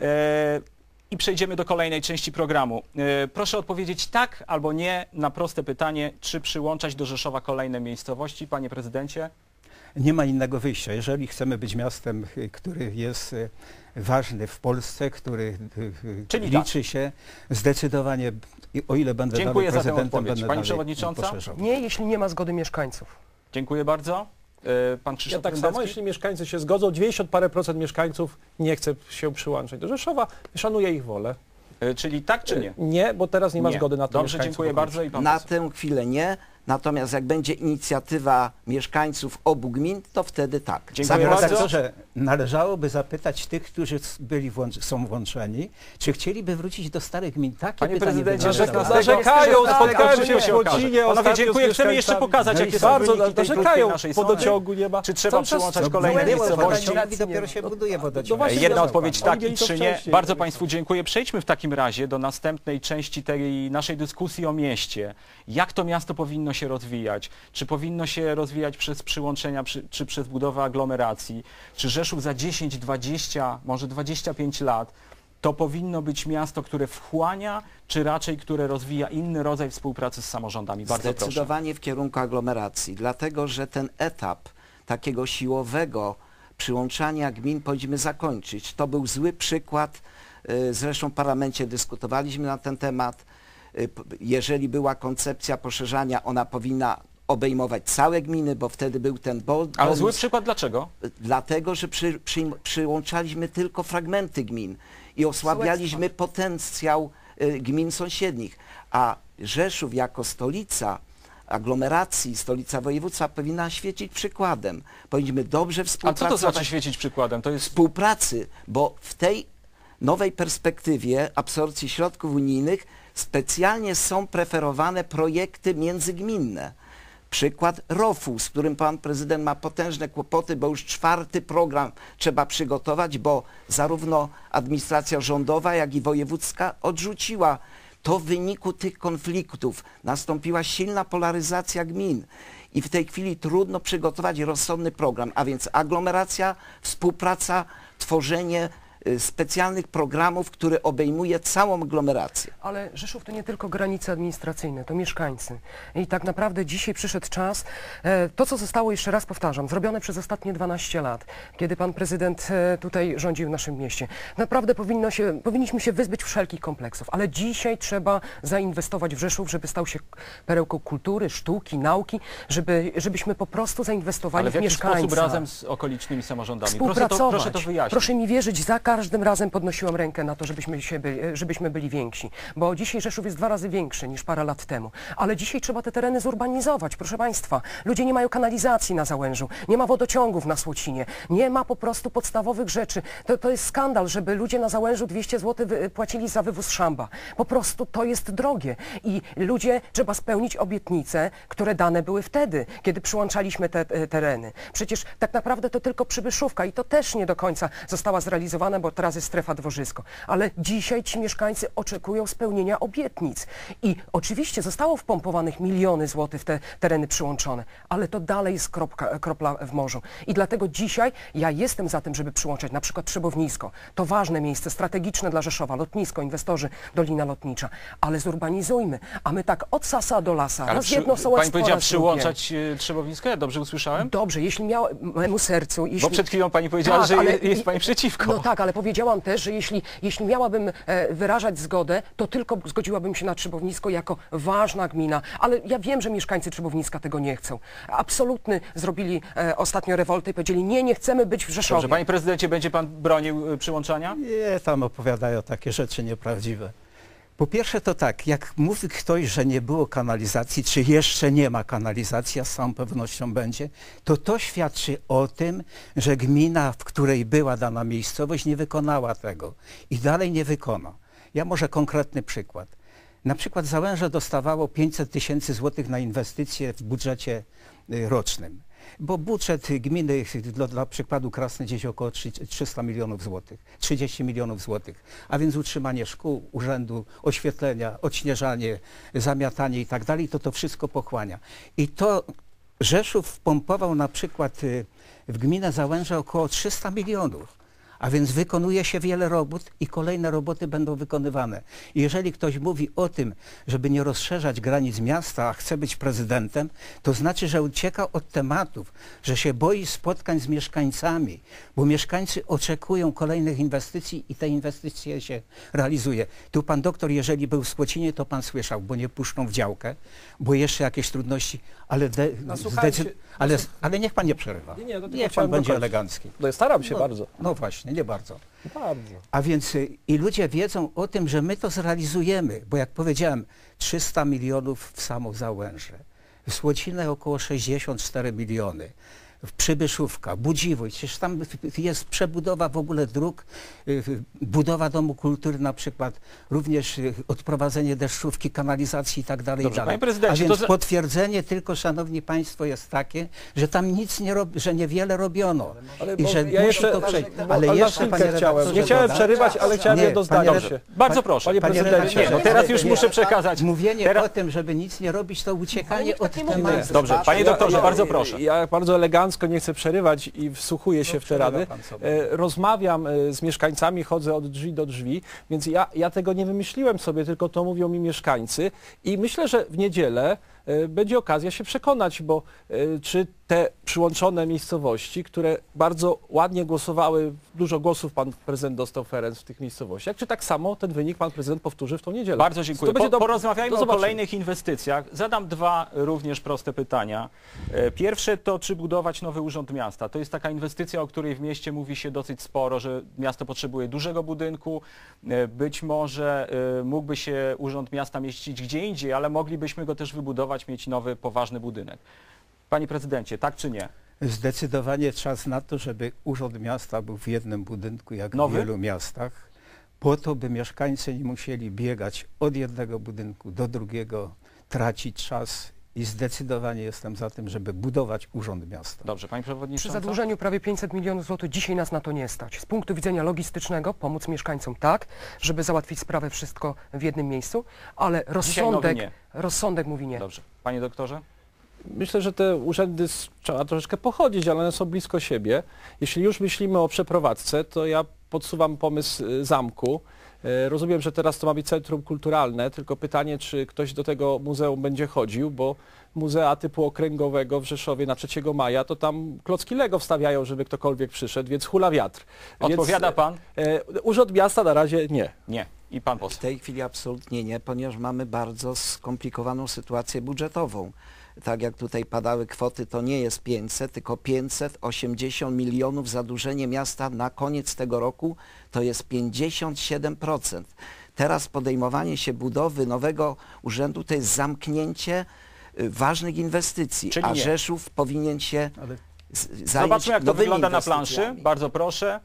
S1: E, I przejdziemy do kolejnej części programu. E, proszę odpowiedzieć tak albo nie na proste pytanie, czy przyłączać do Rzeszowa kolejne miejscowości, panie prezydencie?
S4: Nie ma innego wyjścia. Jeżeli chcemy być miastem, y, który jest y, ważny w Polsce, który y, y,
S1: Czyli
S4: liczy się, zdecydowanie, i o ile będę
S1: Dziękuję
S4: dalej
S1: za tę
S4: prezydentem,
S1: odpowiedź.
S4: będę
S1: Pani
S4: dalej
S1: przewodnicząca?
S4: poszerzał.
S2: Nie, jeśli nie ma zgody mieszkańców.
S1: Dziękuję bardzo. E, pan
S3: Ja
S1: Krzysztof
S3: tak samo,
S1: Rędecki?
S3: jeśli mieszkańcy się zgodzą, dziewięćdziesiąt parę procent mieszkańców nie chce się przyłączać do Rzeszowa, szanuję ich wolę.
S1: E, czyli tak czy nie?
S3: Nie, bo teraz nie ma zgody na to.
S1: Dobrze,
S3: mieszkańców
S1: dziękuję
S3: okolic.
S1: bardzo i pan
S5: Na
S1: poseł.
S5: tę chwilę nie, natomiast jak będzie inicjatywa mieszkańców obu gmin, to wtedy tak.
S1: Dziękuję
S4: Panie
S1: bardzo.
S4: redaktorze, należałoby zapytać tych, którzy s- byli włącz- są włączeni, czy chcieliby wrócić do starych gmin. Takie
S1: Panie
S4: pytanie
S1: prezydencie,
S4: bym
S1: że
S4: zadał.
S3: Narzekają, spotkałem się w
S1: się okaże.
S3: Kłocinie
S1: Panowie,
S3: ostatnio
S1: dziękuję.
S3: z
S1: Chcemy jeszcze
S3: mieszkańcami.
S1: pokazać, jakie są
S3: Bardzo
S1: wyniki tej krótkiej
S3: narzekają,
S1: naszej strony.
S3: wodociągu nie ma.
S1: Czy trzeba
S3: Cały czas
S1: przyłączać
S4: No,
S1: kolejne
S4: było
S1: miejscowości?
S4: wodociąg i dopiero się buduje wodociąg.
S3: No właśnie,
S1: Jedna
S3: nie
S1: odpowiedź
S3: ma.
S1: tak
S3: Oni
S1: i
S3: mieli to
S1: trzy nie.
S3: wcześniej.
S1: Bardzo Państwu dziękuję. Przejdźmy w takim razie do następnej części tej naszej dyskusji o mieście. Jak to miasto powinno się rozwijać? Czy powinno się rozwijać przez przyłączenia, przy, czy przez budowę aglomeracji? Czy Rzeszów za dziesięć, dwadzieścia, może dwadzieścia pięć lat to powinno być miasto, które wchłania, czy raczej które rozwija inny rodzaj współpracy z samorządami? Bardzo proszę.
S5: Zdecydowanie w kierunku aglomeracji, dlatego że ten etap takiego siłowego przyłączania gmin powinniśmy zakończyć. To był zły przykład, y, zresztą w parlamencie dyskutowaliśmy na ten temat. Y, p- Jeżeli była koncepcja poszerzania, ona powinna obejmować całe gminy, bo wtedy był ten bon-
S1: Ale
S5: bonus.
S1: zły przykład dlaczego?
S5: Dlatego, że przy, przy, przyłączaliśmy tylko fragmenty gmin i osłabialiśmy potencjał y, gmin sąsiednich. A Rzeszów jako stolica aglomeracji, stolica województwa powinna świecić przykładem. Powinniśmy dobrze
S1: A co
S5: współpracować.
S1: to znaczy świecić przykładem? To jest
S5: Współpracy, bo w tej nowej perspektywie absorpcji środków unijnych specjalnie są preferowane projekty międzygminne. Przykład rofu, z którym pan prezydent ma potężne kłopoty, bo już czwarty program trzeba przygotować, bo zarówno administracja rządowa, jak i wojewódzka odrzuciła. To w wyniku tych konfliktów nastąpiła silna polaryzacja gmin i w tej chwili trudno przygotować rozsądny program, a więc aglomeracja, współpraca, tworzenie y, specjalnych programów, które obejmuje całą aglomerację.
S2: Ale Rzeszów to nie tylko granice administracyjne, to mieszkańcy. I tak naprawdę dzisiaj przyszedł czas, e, to co zostało, jeszcze raz powtarzam, zrobione przez ostatnie dwanaście lat, kiedy pan prezydent e, tutaj rządził w naszym mieście. Naprawdę powinno się, powinniśmy się wyzbyć wszelkich kompleksów, ale dzisiaj trzeba zainwestować w Rzeszów, żeby stał się perełką kultury, sztuki, nauki, żeby, żebyśmy po prostu zainwestowali
S1: Ale w
S2: w
S1: jaki
S2: mieszkańca.
S1: sposób razem z okolicznymi samorządami? Proszę to,
S2: Współpracować.
S1: proszę to wyjaśnić.
S2: Proszę mi wierzyć, za każdym razem podnosiłam rękę na to, żebyśmy, się byli, żebyśmy byli więksi. Bo dzisiaj Rzeszów jest dwa razy większy niż parę lat temu. Ale dzisiaj trzeba te tereny zurbanizować, proszę Państwa. Ludzie nie mają kanalizacji na Załężu, nie ma wodociągów na Słocinie, nie ma po prostu podstawowych rzeczy. To, to jest skandal, żeby ludzie na Załężu dwieście złotych wy, płacili za wywóz szamba. Po prostu to jest drogie. I ludzie, trzeba spełnić obietnice, które dane były wtedy, kiedy przyłączaliśmy te, te tereny. Przecież tak naprawdę to tylko Przybyszówka i to też nie do końca została zrealizowana, bo teraz jest strefa Dworzysko. Ale dzisiaj ci mieszkańcy oczekują spełnienia obietnic. I oczywiście zostało wpompowanych miliony złotych w te tereny przyłączone, ale to dalej jest kropka, kropla w morzu. I dlatego dzisiaj ja jestem za tym, żeby przyłączać na przykład Trzebownisko. To ważne miejsce, strategiczne dla Rzeszowa, lotnisko, inwestorzy, Dolina Lotnicza. Ale zurbanizujmy, a my tak od sasa do lasa,
S1: Ale
S2: raz
S1: przy,
S2: jedno sołectwo,
S1: pani powiedziała
S2: raz
S1: przyłączać y, Trzebownisko? Ja dobrze usłyszałem?
S2: Dobrze, jeśli miało memu sercu... Jeśli...
S1: Bo przed chwilą pani powiedziała,
S2: Tak,
S1: że
S2: ale-
S1: je, jest pani przeciwko.
S2: No tak, ale powiedziałam też, że jeśli, jeśli miałabym e, wyrażać zgodę, to tylko zgodziłabym się na Trzebownisko jako ważna gmina. Ale ja wiem, że mieszkańcy Trzebowniska tego nie chcą. Absolutny zrobili e, ostatnio rewoltę i powiedzieli, nie, nie chcemy być w Rzeszowie.
S1: Dobrze, panie prezydencie, będzie pan bronił y, przyłączania?
S4: Nie, tam opowiadają takie rzeczy nieprawdziwe. Po pierwsze to tak, jak mówi ktoś, że nie było kanalizacji, czy jeszcze nie ma kanalizacji, a z całą pewnością będzie, to to świadczy o tym, że gmina, w której była dana miejscowość, nie wykonała tego i dalej nie wykona. Ja może konkretny przykład. Na przykład Załęże dostawało pięćset tysięcy złotych na inwestycje w budżecie y, rocznym. Bo budżet gminy, dla, dla przykładu Krasny, gdzieś około trzysta milionów złotych, trzydzieści milionów złotych, a więc utrzymanie szkół, urzędu, oświetlenia, odśnieżanie, zamiatanie i tak dalej, to to wszystko pochłania. I to Rzeszów wpompował na przykład y, w gminę Załęże około trzysta milionów. A więc wykonuje się wiele robót i kolejne roboty będą wykonywane. I jeżeli ktoś mówi o tym, żeby nie rozszerzać granic miasta, a chce być prezydentem, to znaczy, że ucieka od tematów, że się boi spotkań z mieszkańcami, bo mieszkańcy oczekują kolejnych inwestycji i te inwestycje się realizuje. Tu pan doktor, jeżeli był w Słocinie, to pan słyszał, bo nie puszczą w działkę, bo jeszcze jakieś trudności, ale, de,
S3: No, słuchajcie,
S4: zdecy- ale, ale niech pan nie przerywa.
S3: Nie, nie, to tylko
S4: niech pan
S3: chciałem
S4: będzie
S3: dokończyć.
S4: elegancki.
S3: No, staram się
S4: No,
S3: bardzo.
S4: No właśnie, nie bardzo.
S3: Bardzo.
S4: A więc y, i ludzie wiedzą o tym, że my to zrealizujemy, bo jak powiedziałem, trzysta milionów w samo Załęże, w Słocinę około sześćdziesiąt cztery miliony, w Przybyszówka, Budziwój, przecież tam jest przebudowa w ogóle dróg, y, budowa Domu Kultury na przykład, również y, odprowadzenie deszczówki, kanalizacji i tak dalej.
S1: Dobrze,
S4: i dalej.
S1: panie prezydencie,
S4: A więc
S1: to za-
S4: potwierdzenie tylko, szanowni państwo, jest takie, że tam nic nie robi, że niewiele robiono.
S3: Ale
S4: I
S3: bo
S4: że
S3: ja
S4: musi
S3: jeszcze,
S4: to przejść.
S3: bo-
S4: Ale
S3: ale na
S4: jeszcze,
S3: chwilkę
S4: panie
S3: chciałem.
S4: redaktorze,
S3: Nie chciałem
S4: dodam.
S3: przerywać, ale chciałem
S4: Nie,
S3: jedno
S4: panie
S3: zdanie
S4: redaktorze.
S3: się.
S1: Bardzo proszę.
S3: Panie
S4: Panie
S3: prezydencie,
S1: Nie, no teraz już
S4: nie,
S1: muszę przekazać.
S4: Mówienie
S1: Teraz-
S4: o tym, żeby nic nie robić, to uciekanie
S2: nikt
S4: od
S2: tak nie mówi.
S4: tematu.
S1: Dobrze, panie doktorze,
S3: ja,
S1: bardzo proszę.
S3: Ja bardzo elegancko nie chcę przerywać i wsłuchuję się
S4: No,
S3: w te rady.
S4: przerywa pan sobie.
S3: E, Rozmawiam e, z mieszkańcami, chodzę od drzwi do drzwi, więc ja, ja tego nie wymyśliłem sobie, tylko to mówią mi mieszkańcy i myślę, że w niedzielę e, będzie okazja się przekonać, bo e, czy te przyłączone miejscowości, które bardzo ładnie głosowały, dużo głosów pan prezydent dostał Ferenc w tych miejscowościach, czy tak samo ten wynik pan prezydent powtórzy w tą niedzielę?
S1: Bardzo dziękuję.
S3: To będzie
S1: Po,
S3: do-
S1: porozmawiajmy
S3: do
S1: o
S3: zobaczenia.
S1: kolejnych inwestycjach. Zadam dwa również proste pytania. E, Pierwsze to, czy budować nowy urząd miasta. To jest taka inwestycja, o której w mieście mówi się dosyć sporo, że miasto potrzebuje dużego budynku. E, Być może e, mógłby się urząd miasta mieścić gdzie indziej, ale moglibyśmy go też wybudować, mieć nowy, poważny budynek. Panie prezydencie, tak czy nie?
S4: Zdecydowanie czas na to, żeby urząd miasta był w jednym budynku, jak
S1: Nowy?
S4: w wielu miastach, po to, by mieszkańcy nie musieli biegać od jednego budynku do drugiego, tracić czas i zdecydowanie jestem za tym, żeby budować urząd miasta.
S1: Dobrze, pani
S2: Przy
S1: przewodnicząca?
S2: zadłużeniu prawie pięćset milionów złotych dzisiaj nas na to nie stać. Z punktu widzenia logistycznego pomóc mieszkańcom tak, żeby załatwić sprawę wszystko w jednym miejscu, ale rozsądek,
S1: nie.
S2: rozsądek mówi nie.
S1: Dobrze. Panie doktorze?
S3: Myślę, że te urzędy s- trzeba troszeczkę pochodzić, ale one są blisko siebie. Jeśli już myślimy o przeprowadzce, to ja podsuwam pomysł y, zamku. Y, Rozumiem, że teraz to ma być centrum kulturalne, tylko pytanie, czy ktoś do tego muzeum będzie chodził, bo muzea typu okręgowego w Rzeszowie na trzeciego maja, to tam klocki Lego wstawiają, żeby ktokolwiek przyszedł, więc hula wiatr.
S1: Odpowiada
S3: Więc,
S1: pan?
S3: e, Urząd Miasta na razie nie.
S1: Nie. I pan
S5: W
S1: poseł.
S5: tej chwili absolutnie nie, ponieważ mamy bardzo skomplikowaną sytuację budżetową. Tak jak tutaj padały kwoty, to nie jest pięćset, tylko pięćset osiemdziesiąt milionów zadłużenie miasta na koniec tego roku, to jest pięćdziesiąt siedem procent. Teraz podejmowanie się budowy nowego urzędu to jest zamknięcie y, ważnych inwestycji,
S1: Czyli
S5: a
S1: nie.
S5: Rzeszów powinien się
S4: Ale
S5: z- zająć
S1: Zobaczmy, jak to
S5: nowymi
S1: wygląda na planszy.
S5: inwestycjami.
S1: Bardzo proszę.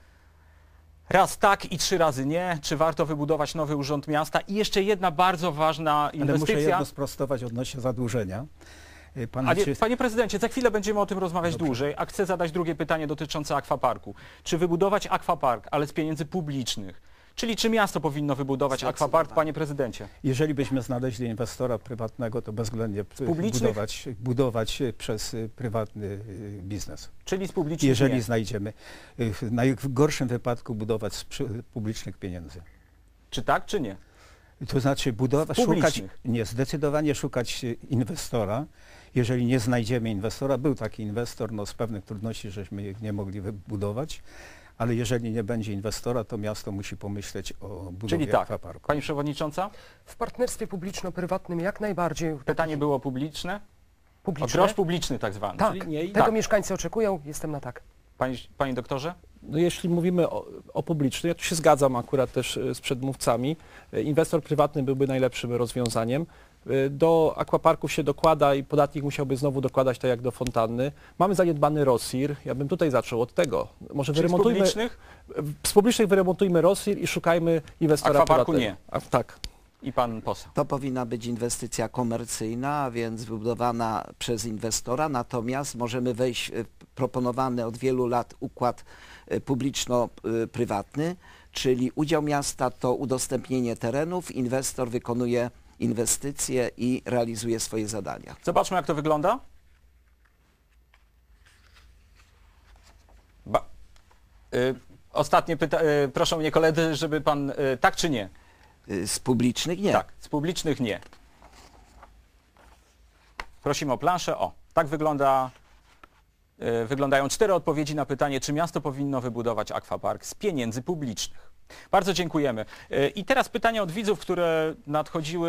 S1: Raz tak i trzy razy nie. Czy warto wybudować nowy urząd miasta? I jeszcze jedna bardzo ważna
S4: Ale muszę
S1: inwestycja.
S4: jedno sprostować odnośnie zadłużenia. Y, Pan
S1: Ale,
S4: czy-
S1: panie prezydencie, za chwilę będziemy o tym rozmawiać
S4: Dobrze.
S1: dłużej, a chcę zadać drugie pytanie dotyczące akwaparku. Czy wybudować akwapark, ale z pieniędzy publicznych? Czyli czy miasto powinno wybudować
S5: Zdecydowanie.
S1: akwapark, panie prezydencie?
S4: Jeżeli byśmy znaleźli inwestora prywatnego, to bezwzględnie p-
S1: publicznych?
S4: budować, budować y, przez y, prywatny y, biznes.
S1: Czyli z publicznych
S4: Jeżeli
S1: nie.
S4: znajdziemy. Y, W najgorszym wypadku budować z przy- publicznych pieniędzy.
S1: Czy tak, czy nie?
S4: To znaczy budować, szukać,
S1: Publicznych.
S4: nie, zdecydowanie szukać y, inwestora. Jeżeli nie znajdziemy inwestora, był taki inwestor, no z pewnych trudności, żeśmy ich nie mogli wybudować, ale jeżeli nie będzie inwestora, to miasto musi pomyśleć o budowie
S1: Czyli tak.
S4: akwaparku.
S1: Pani przewodnicząca,
S2: W partnerstwie publiczno-prywatnym jak najbardziej
S1: pytanie było publiczne? O
S2: publiczne.
S1: grosz publiczny tak zwany.
S2: Tak,
S3: Czyli nie i
S2: tego
S1: tak.
S2: mieszkańcy oczekują, jestem na tak.
S1: Panie, panie doktorze?
S3: No jeśli mówimy o, o publicznym, ja tu się zgadzam akurat też e, z przedmówcami, E, inwestor prywatny byłby najlepszym rozwiązaniem. E, Do akwaparków się dokłada i podatnik musiałby znowu dokładać tak jak do fontanny. Mamy zaniedbany ROSIR, ja bym tutaj zaczął od tego. Może
S1: Czyli z
S3: wyremontujmy,
S1: publicznych
S3: z publicznych wyremontujmy ROSIR i szukajmy inwestora
S1: Akwaparku
S3: prywatnego. A, tak.
S1: i pan poseł.
S5: To powinna być inwestycja komercyjna, a więc wybudowana przez inwestora, natomiast możemy wejść w proponowany od wielu lat układ e, publiczno-prywatny, czyli udział miasta to udostępnienie terenów, inwestor wykonuje inwestycje i realizuje swoje zadania.
S1: Zobaczmy, jak to wygląda. Ba y, ostatnie pytanie. Y, proszę mnie koledzy, żeby pan... Y, tak czy nie?
S5: Y, Z publicznych nie.
S1: Tak. Z publicznych nie. Prosimy o planszę. O, tak wygląda... y, Wyglądają cztery odpowiedzi na pytanie, czy miasto powinno wybudować akwapark z pieniędzy publicznych. Bardzo dziękujemy. Y, I teraz pytania od widzów, które nadchodziły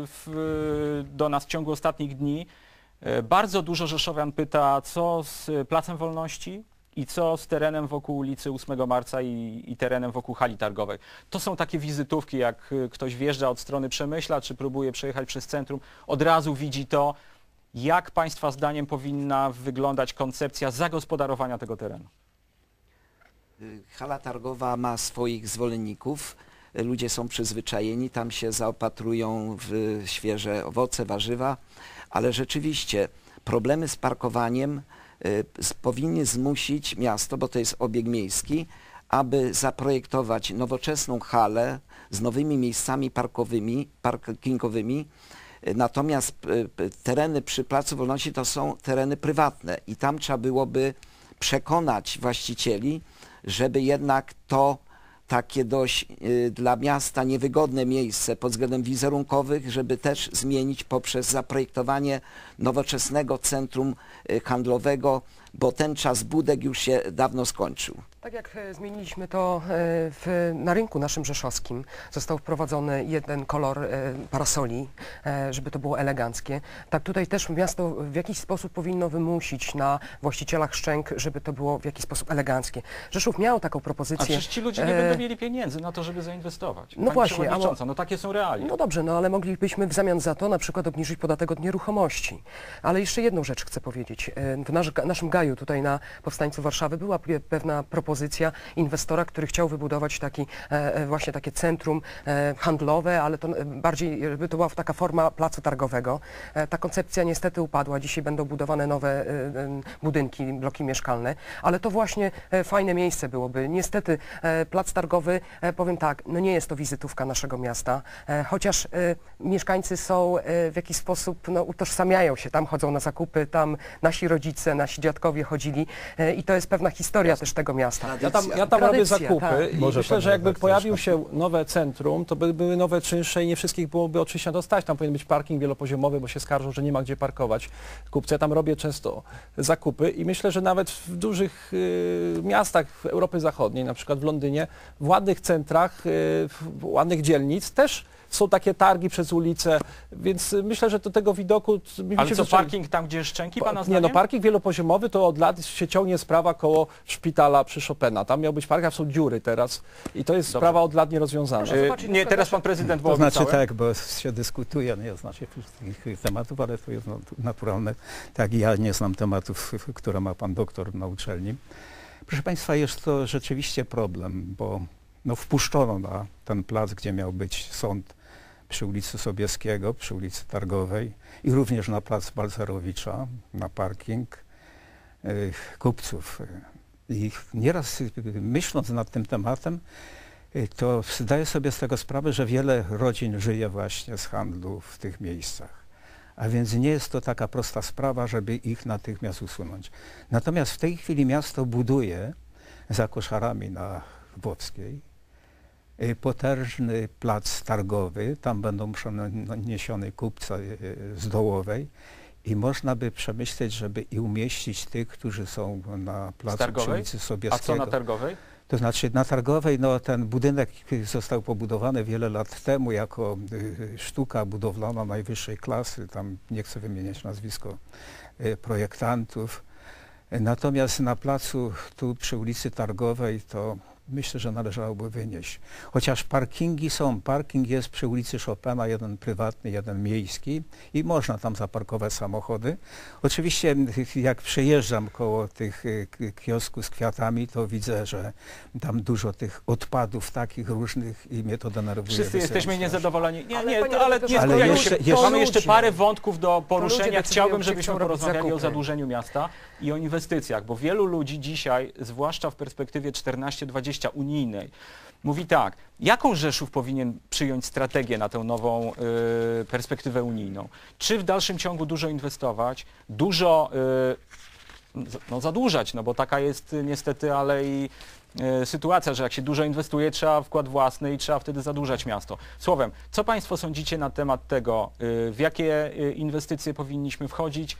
S1: w, do nas w ciągu ostatnich dni. Y, Bardzo dużo rzeszowian pyta, co z Placem Wolności i co z terenem wokół ulicy ósmego marca i, i terenem wokół hali targowej. To są takie wizytówki, jak y, ktoś wjeżdża od strony Przemyśla, czy próbuje przejechać przez centrum, od razu widzi to. Jak Państwa zdaniem powinna wyglądać koncepcja zagospodarowania tego terenu?
S5: Y, Hala targowa ma swoich zwolenników. Y, Ludzie są przyzwyczajeni, tam się zaopatrują w świeże owoce, warzywa, ale rzeczywiście problemy z parkowaniem y, z- powinny zmusić miasto, bo to jest obieg miejski, aby zaprojektować nowoczesną halę z nowymi miejscami parkowymi, parkingowymi. Y, Natomiast y, p- tereny przy Placu Wolności to są tereny prywatne i tam trzeba byłoby przekonać właścicieli, żeby jednak to takie dość y, dla miasta niewygodne miejsce pod względem wizerunkowych, żeby też zmienić poprzez zaprojektowanie nowoczesnego centrum y, handlowego, bo ten czas budek już się dawno skończył.
S2: Tak jak e, zmieniliśmy to e, w, na rynku naszym rzeszowskim, został wprowadzony jeden kolor e, parasoli, e, żeby to było eleganckie. Tak tutaj też miasto w jakiś sposób powinno wymusić na właścicielach szczęk, żeby to było w jakiś sposób eleganckie. Rzeszów miał taką
S1: A
S2: propozycję.
S1: przecież ci ludzie nie
S2: e,
S1: będą mieli pieniędzy na to, żeby zainwestować.
S2: No
S1: Pani
S2: właśnie,
S1: przewodnicząca, no takie są realia.
S2: No dobrze, no ale moglibyśmy w zamian za to na przykład obniżyć podatek od nieruchomości. Ale jeszcze jedną rzecz chcę powiedzieć. E, W nasz, naszym gaju tutaj na Powstańcu Warszawy była pe- pewna propozycja inwestora, który chciał wybudować taki, e, e, właśnie takie centrum e, handlowe, ale to e, bardziej, żeby to była taka forma placu targowego. E, ta koncepcja niestety upadła. Dzisiaj będą budowane nowe e, e, budynki, bloki mieszkalne, ale to właśnie e, fajne miejsce byłoby. Niestety e, plac targowy, e, powiem tak, no nie jest to wizytówka naszego miasta, e, chociaż e, mieszkańcy są e, w jakiś sposób, no utożsamiają się, tam chodzą na zakupy, tam nasi rodzice, nasi dziadkowie chodzili e, i to jest pewna historia też tego miasta.
S3: Ja tam, ja tam robię
S2: Tradycja,
S3: zakupy
S2: tak.
S3: i
S4: Może
S3: myślę,
S4: pan
S3: że jakby
S4: redaktor
S3: pojawił
S4: już
S3: się nowe centrum, to by były nowe czynsze i nie wszystkich byłoby oczywiście na to stać. Tam powinien być parking wielopoziomowy, bo się skarżą, że nie ma gdzie parkować kupcy. Ja tam robię często zakupy i myślę, że nawet w dużych y, miastach w Europy Zachodniej, na przykład w Londynie, w ładnych centrach, y, w ładnych dzielnic też są takie targi przez ulicę, więc y, myślę, że do tego widoku... mi
S1: Ale
S3: się
S1: co,
S3: wyczai-
S1: parking tam, gdzie szczęki, pana
S3: nie,
S1: zdaniem?
S3: no parking wielopoziomowy to od lat się ciągnie sprawa koło szpitala przy Chopina. Tam miał być parking, a są dziury teraz i to jest
S1: Dobrze.
S3: sprawa od lat nierozwiązana.
S2: Proszę
S1: Y,
S2: zobaczyć,
S1: nie,
S2: na
S1: teraz
S2: przykład
S1: pan prezydent
S4: To
S1: był
S4: znaczy
S1: obiecały.
S4: tak, bo się dyskutuje, nie znam się wszystkich tematów, ale to jest nat- naturalne. Tak, ja nie znam tematów, które ma pan doktor na uczelni. Proszę państwa, jest to rzeczywiście problem, bo no, wpuszczono na ten plac, gdzie miał być sąd przy ulicy Sobieskiego, przy ulicy Targowej i również na plac Balcerowicza, na parking y, kupców. I nieraz y, myśląc nad tym tematem, y, to zdaję sobie z tego sprawę, że wiele rodzin żyje właśnie z handlu w tych miejscach. A więc nie jest to taka prosta sprawa, żeby ich natychmiast usunąć. Natomiast w tej chwili miasto buduje za koszarami na Włockiej y, potężny plac targowy. Tam będą przeniesione kupce y, z Dołowej i można by przemyśleć, żeby i umieścić tych, którzy są na
S1: Z
S4: placu przy
S1: Targowej?
S4: ulicy
S1: A
S4: Sobieskiego.
S1: co na Targowej?
S4: To znaczy na Targowej, no ten budynek został pobudowany wiele lat temu jako y, sztuka budowlana najwyższej klasy, tam nie chcę wymieniać nazwisko y, projektantów. Natomiast na placu tu przy ulicy Targowej to myślę, że należałoby wynieść. Chociaż parkingi są, parking jest przy ulicy Chopina, jeden prywatny, jeden miejski i można tam zaparkować samochody. Oczywiście jak przejeżdżam koło tych y, k- kiosków z kwiatami, to widzę, że tam dużo tych odpadów takich różnych i mnie to denerwuje.
S1: Wszyscy
S4: wysyłam
S1: jesteśmy
S4: strasznie.
S1: niezadowoleni. Nie,
S2: Ale
S1: nie,
S2: panie
S1: to, ale
S2: redaktorze,
S1: nie
S4: ale
S1: skupiajmy
S4: jeszcze-
S1: się.
S4: jeszcze-
S1: Mamy jeszcze
S2: ludzie.
S1: parę wątków do poruszenia.
S2: decydują,
S1: Chciałbym,
S2: gdzie
S1: żebyśmy
S2: chcą robić
S1: porozmawiali o
S2: zakupy.
S1: zadłużeniu miasta i o inwestycjach, bo wielu ludzi dzisiaj, zwłaszcza w perspektywie czternaście dwadzieścia unijnej, mówi tak, jaką Rzeszów powinien przyjąć strategię na tę nową y, perspektywę unijną? Czy w dalszym ciągu dużo inwestować, dużo y, z- no, zadłużać, no bo taka jest y, niestety, ale i y, sytuacja, że jak się dużo inwestuje, trzeba wkład własny i trzeba wtedy zadłużać miasto. Słowem, co Państwo sądzicie na temat tego, y, w jakie y, inwestycje powinniśmy wchodzić,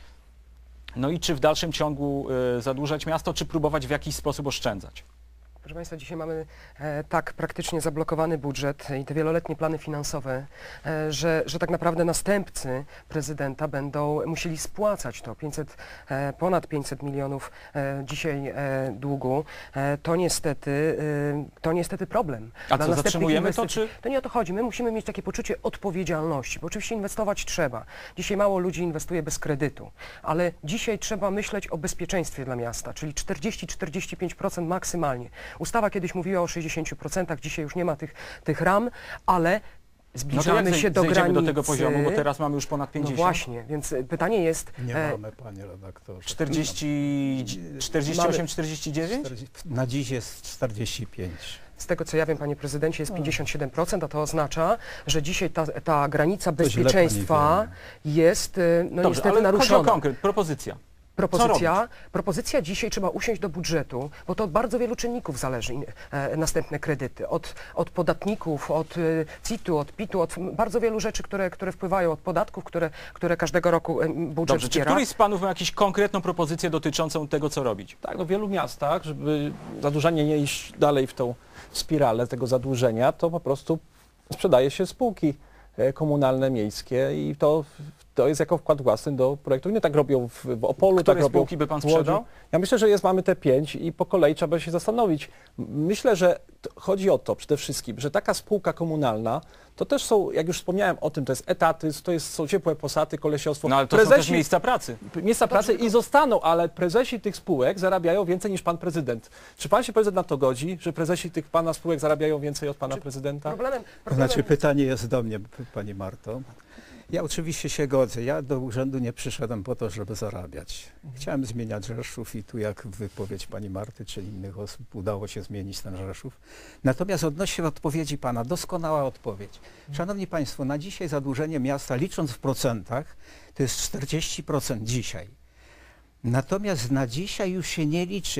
S1: no i czy w dalszym ciągu y, zadłużać miasto, czy próbować w jakiś sposób oszczędzać?
S2: Proszę Państwa, dzisiaj mamy e, tak praktycznie zablokowany budżet i te wieloletnie plany finansowe, e, że, że tak naprawdę następcy prezydenta będą musieli spłacać to pięćset, e, ponad pięćset milionów e, dzisiaj e, długu. E, to, niestety, e, to niestety problem.
S1: A
S2: Dla
S1: co,
S2: następnych
S1: zatrzymujemy to,
S2: inwestycji.
S1: czy...
S2: To nie o to chodzi. My musimy mieć takie poczucie odpowiedzialności, bo oczywiście inwestować trzeba. Dzisiaj mało ludzi inwestuje bez kredytu, ale dzisiaj trzeba myśleć o bezpieczeństwie dla miasta, czyli czterdzieści do czterdziestu pięciu procent maksymalnie. Ustawa kiedyś mówiła o sześćdziesięciu procentach, dzisiaj już nie ma tych, tych ram, ale
S1: No to
S2: zbliżamy
S1: jak
S2: się do
S1: zejdziemy
S2: granicy.
S1: do tego poziomu, bo teraz mamy już ponad
S2: No
S1: pięćdziesiąt?
S2: właśnie, więc e, pytanie jest,
S4: Nie
S2: e,
S4: mamy, panie redaktorze.
S1: czterdzieści, czterdzieści osiem, czterdzieści dziewięć?
S4: Na dziś jest czterdzieści pięć.
S2: z tego co ja wiem, panie prezydencie, jest pięćdziesiąt siedem procent, a to oznacza, że dzisiaj ta, ta granica
S4: To źle
S2: bezpieczeństwa
S4: pani
S2: jest e, no
S1: Dobrze,
S2: niestety
S1: ale chodzi o
S2: naruszona.
S1: konkret, propozycja.
S2: Propozycja, propozycja dzisiaj trzeba usiąść do budżetu, bo to od bardzo wielu czynników zależy in- e, następne kredyty. Od, od podatników, od e, C I T-u, od P I T-u, od m- bardzo wielu rzeczy, które, które wpływają, od podatków, które, które każdego roku e, budżet
S1: Dobrze, czy
S2: wspiera.
S1: któryś z panów ma jakąś konkretną propozycję dotyczącą tego, co robić?
S3: Tak, no w wielu miastach, żeby zadłużanie nie iść dalej w tą spiralę tego zadłużenia, to po prostu sprzedaje się spółki e, komunalne, miejskie i to, to jest jako wkład własny do projektu. Nie tak robią w, w Opolu,
S1: Które
S3: tak robią
S1: spółki by pan
S3: w Łodzi.
S1: sprzedał?
S3: Ja myślę, że jest, mamy te pięć i po kolei trzeba się zastanowić. M- Myślę, że t- chodzi o to przede wszystkim, że taka spółka komunalna to też są, jak już wspomniałem o tym, to jest etaty, to jest, są ciepłe posady, kolesiostwo.
S1: No ale to są też miejsca pracy.
S3: Miejsca pracy i zostaną, ale prezesi tych spółek zarabiają więcej niż pan prezydent. Czy pan się prezydent na to godzi, że prezesi tych pana spółek zarabiają więcej od pana
S2: Czy
S3: prezydenta?
S2: Problemem,
S4: To
S2: problemem
S4: znaczy pytanie jest do mnie, p- pani Marto. Ja oczywiście się godzę. Ja do urzędu nie przyszedłem po to, żeby zarabiać. Chciałem zmieniać Rzeszów i tu jak wypowiedź pani Marty czy innych osób udało się zmienić ten Rzeszów. Natomiast odnośnie odpowiedzi pana, doskonała odpowiedź. Szanowni państwo, na dzisiaj zadłużenie miasta, licząc w procentach, to jest czterdzieści procent dzisiaj. Natomiast na dzisiaj już się nie liczy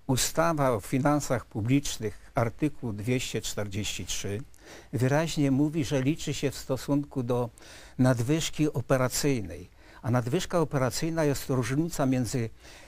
S4: ustawa o finansach publicznych, artykuł dwieście czterdzieści trzy, wyraźnie mówi, że liczy się w stosunku do nadwyżki operacyjnej. A nadwyżka operacyjna jest to różnica między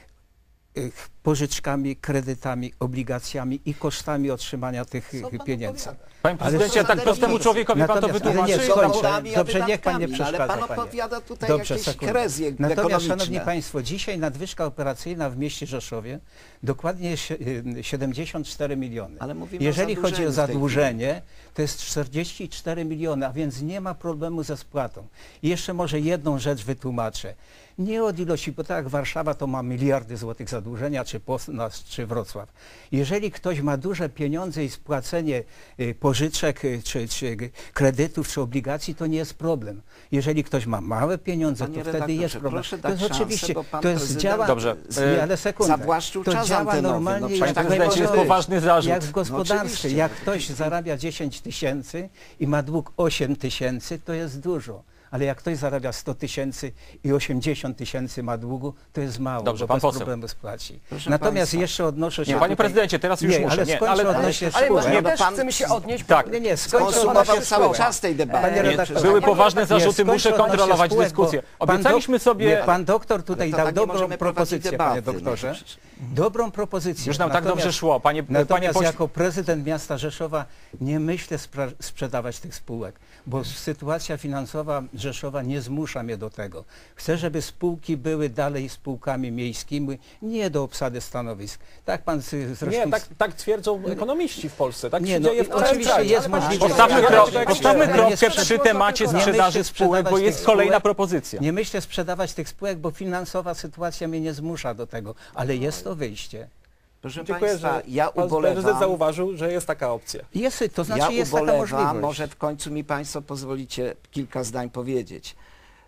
S4: y, pożyczkami, kredytami, obligacjami i kosztami otrzymania tych y, pieniędzy.
S1: Panie prezydencie,
S4: Ale-
S1: tak prostemu człowiekowi pan to
S4: Natomiast- ale
S1: wytłumaczy?
S4: nie,
S1: i
S4: skończę.
S1: tam-
S5: Dochodami, a
S4: Dobrze, niech pan nie
S5: wydatkami,
S4: przeszkadza,
S5: ale pan
S4: panie.
S5: opowiada tutaj
S4: Dobrze,
S5: jakieś
S4: sekundę.
S5: herezje
S4: Natomiast,
S5: ekonomiczne.
S4: szanowni państwo, dzisiaj nadwyżka operacyjna w mieście Rzeszowie dokładnie sie- y, siedemdziesiąt cztery miliony.
S5: Ale mówimy o
S4: Jeżeli chodzi o
S5: zadłużeniu w tej
S4: zadłużenie, to jest czterdzieści cztery miliony, a więc nie ma problemu ze spłatą. I jeszcze może jedną rzecz wytłumaczę. Nie od ilości, bo tak jak Warszawa to ma miliardy złotych zadłużenia, czy Poznań, czy Wrocław. Jeżeli ktoś ma duże pieniądze i spłacenie y, pożyczek, y, czy, czy kredytów, czy obligacji, to nie jest problem. Jeżeli ktoś ma małe pieniądze,
S5: Panie
S4: to wtedy
S5: redaktorze,
S4: jest problem.
S5: proszę
S4: To
S5: dać
S4: jest
S5: szansę,
S4: oczywiście,
S5: bo pan
S4: to jest
S5: prezydent
S4: działa...
S1: Dobrze.
S4: Nie, ale sekundę.
S5: zawłaszczył
S4: To
S5: czas
S4: działa
S5: antenowy.
S4: normalnie
S5: No
S4: jak,
S5: przecież
S1: Panie
S5: tak
S1: prezydencie, jest
S5: może
S1: poważny zarzut.
S4: jak w
S5: No
S4: gospodarstwie.
S5: oczywiście.
S4: Jak ktoś zarabia dziesięć tysięcy i ma dług osiem tysięcy, to jest dużo. Ale jak ktoś zarabia sto tysięcy i osiemdziesiąt tysięcy ma długu, to jest mało,
S1: Dobrze,
S4: bo
S1: pan
S4: bez
S1: poseł.
S4: problemu spłaci.
S5: Proszę
S4: Natomiast
S5: państwa.
S4: jeszcze odnoszę się...
S1: Nie, panie
S4: tutaj-
S1: prezydencie, teraz już
S4: nie,
S1: muszę.
S4: ale
S1: Nie,
S4: skończę
S1: ale-
S4: odnośnie
S2: Ale
S4: spółek.
S2: my
S5: no
S2: też
S5: pan-
S2: chcemy się odnieść, bo
S1: Tak.
S4: Nie, nie, skończę
S5: Konsumował
S4: odnośnie
S5: cały
S4: spółek.
S5: czas tej debaty.
S4: Panie
S5: Nie,
S4: redaktorze,
S1: Były
S2: Nie,
S1: poważne
S2: nie,
S1: zarzuty,
S4: skończę
S1: muszę
S4: odnośnie
S1: kontrolować
S4: spółek, bo
S1: dyskusję.
S4: pan
S1: Obiecaliśmy
S4: dok-
S1: sobie...
S4: Nie, pan doktor tutaj
S5: to
S4: dał
S5: tak nie
S4: dobrą
S5: możemy prowadzić
S4: propozycję,
S5: debaty,
S4: panie doktorze.
S5: no przecież.
S4: Dobrą propozycję.
S1: Już nam tak
S4: Natomiast-
S1: dobrze szło. Panie, panie
S4: Natomiast
S1: pośle...
S4: jako prezydent miasta Rzeszowa nie myślę spra- sprzedawać tych spółek, bo sytuacja finansowa Rzeszowa nie zmusza mnie do tego. Chcę, żeby spółki były dalej spółkami miejskimi, nie do obsady stanowisk. Tak pan z- zresztą...
S3: Nie, tak, tak twierdzą ekonomiści w Polsce. Tak
S4: Nie,
S3: się
S4: no
S3: dzieje
S4: i
S3: w całym
S4: oczywiście
S3: kraju.
S4: jest
S2: Ale pan-
S4: możliwość...
S1: Postawmy,
S3: Ja
S1: kro...
S3: tak jak
S1: Postawmy
S3: się-
S1: kropkę
S4: nie
S1: przy
S4: sprzedawać-
S1: temacie
S4: nie myślę
S1: sprzedaży spółek, bo
S4: sprzedawać
S1: jest
S4: tych
S1: kolejna
S4: spółek.
S1: propozycja.
S4: Nie myślę sprzedawać tych spółek, bo finansowa sytuacja mnie nie zmusza do tego, ale jest to wyjście.
S5: Proszę
S3: Dziękuję,
S5: państwa,
S3: że
S5: ja
S3: pan prezydent
S5: ubolewam,
S3: zauważył, że jest taka opcja.
S4: Jest, to znaczy
S5: ja
S4: jest taka
S5: ubolewam,
S4: możliwość.
S5: może w końcu mi państwo pozwolicie kilka zdań powiedzieć.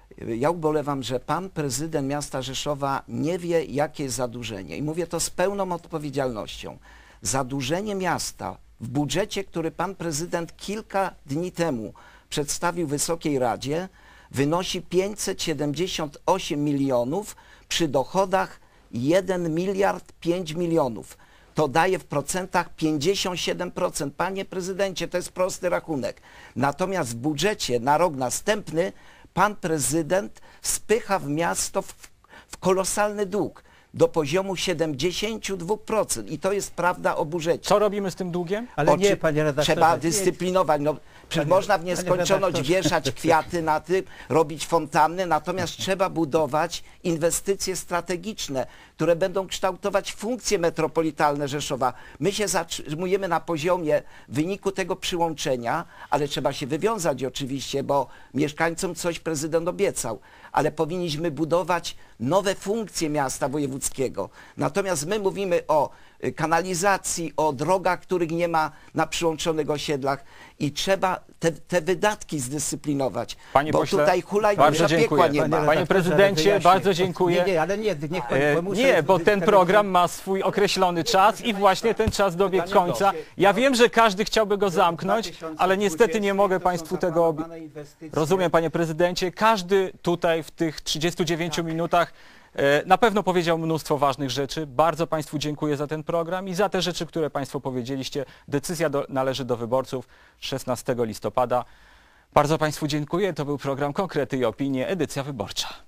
S5: Ja ubolewam, że pan prezydent miasta Rzeszowa nie wie, jakie jest zadłużenie. I mówię to z pełną odpowiedzialnością. Zadłużenie miasta w budżecie, który pan prezydent kilka dni temu przedstawił Wysokiej Radzie, wynosi pięćset siedemdziesiąt osiem milionów przy dochodach jeden miliard pięć milionów. To daje w procentach pięćdziesiąt siedem procent. Panie prezydencie, to jest prosty rachunek. Natomiast w budżecie na rok następny pan prezydent spycha w miasto w, w kolosalny dług do poziomu siedemdziesiąt dwa procent. I to jest prawda o budżecie.
S1: Co robimy z tym długiem?
S4: Ale
S5: Oczy-
S4: nie, panie redaktorze.
S5: Trzeba
S4: nie-
S5: dyscyplinować. No, przecież
S4: Panie-
S5: można w
S4: panie
S5: nieskończoność
S4: redaktorze.
S5: wieszać kwiaty na tym, robić fontanny, natomiast trzeba budować inwestycje strategiczne, które będą kształtować funkcje metropolitalne Rzeszowa. My się zatrzymujemy na poziomie wyniku tego przyłączenia, ale trzeba się wywiązać oczywiście, bo mieszkańcom coś prezydent obiecał, ale powinniśmy budować nowe funkcje miasta wojewódzkiego. Natomiast my mówimy o y, kanalizacji, o drogach, których nie ma na przyłączonych osiedlach i trzeba te, te wydatki zdyscyplinować,
S1: Panie
S5: bo
S1: pośle,
S5: tutaj hulaj
S1: bardzo
S5: duża piekła
S1: dziękuję.
S5: nie
S1: Panie
S5: ma.
S1: Panie
S4: redaktorze,
S1: prezydencie,
S4: wyjaśnię.
S1: bardzo dziękuję.
S4: Nie, nie, ale nie, niech pan,
S1: E,
S4: bo muszę...
S1: Nie, bo ten program ma swój określony czas i właśnie ten czas dobiegł końca. Ja wiem, że każdy chciałby go zamknąć, ale niestety nie mogę Państwu tego... obi- Rozumiem, panie prezydencie, każdy tutaj w tych trzydziestu dziewięciu minutach e, na pewno powiedział mnóstwo ważnych rzeczy. Bardzo Państwu dziękuję za ten program i za te rzeczy, które Państwo powiedzieliście. Decyzja do, należy do wyborców szesnastego listopada. Bardzo Państwu dziękuję. To był program Konkrety i Opinie, edycja wyborcza.